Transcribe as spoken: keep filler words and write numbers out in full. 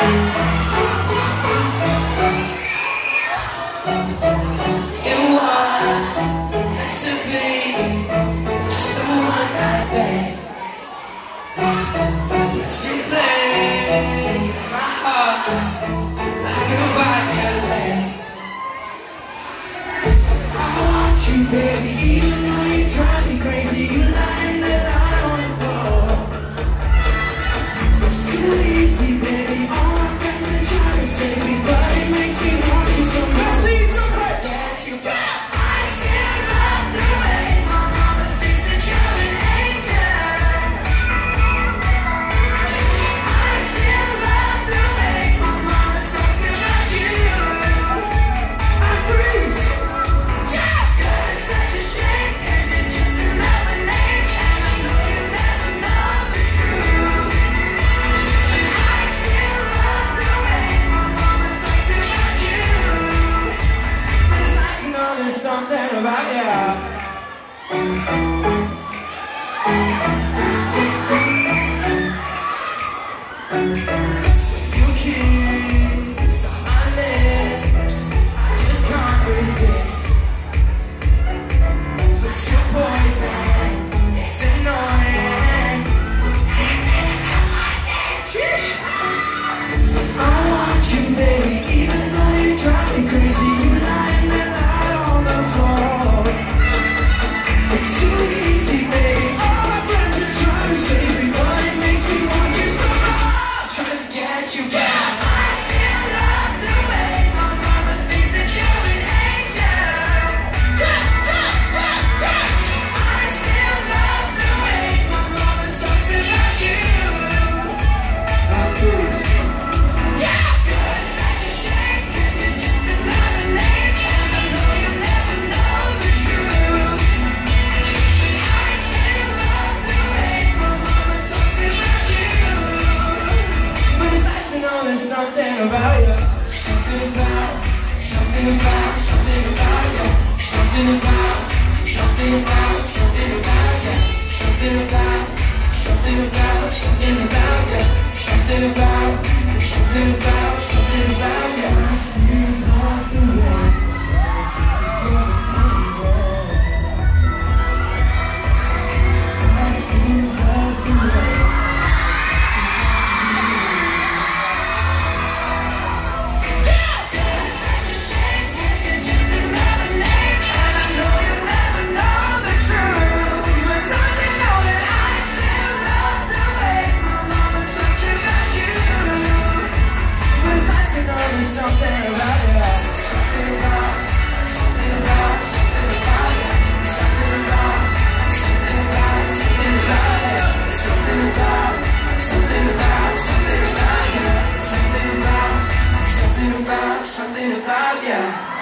Baby, even though you drive me crazy, you lying there lie on the floor. It's too easy, baby. All my friends are trying to save me, but it makes me want you so much. See you jump right. Yeah, it's your back. I still love the way my mama thinks that you're an angel. I still love the way my mama talks about you. I freeze. Something about you. You kiss on my lips, I just can't resist. But your poison, it's annoying. Sheesh. I want you, baby, even though you drive me crazy. You lying there. It's too easy, baby. All my friends are trying to save me, but it makes me want you so much. Trying to forget you back. I still love the way my mama thinks that you're an angel. Da, da, da, da. I still love the way my mama talks about you. I'm foolish. Yeah, good, such a shame, 'cause you're just another name, and I know you'll never know the truth. There's something about you, something about, something about, something about you, something about, something about, something about you, something about, something about, something about you, something about, something about, something about you. I still love the way I still love the way. Something about you, something about, something about, something about you, something about, something about, something about you, something about, something about, something about you, something about, something about, something about you.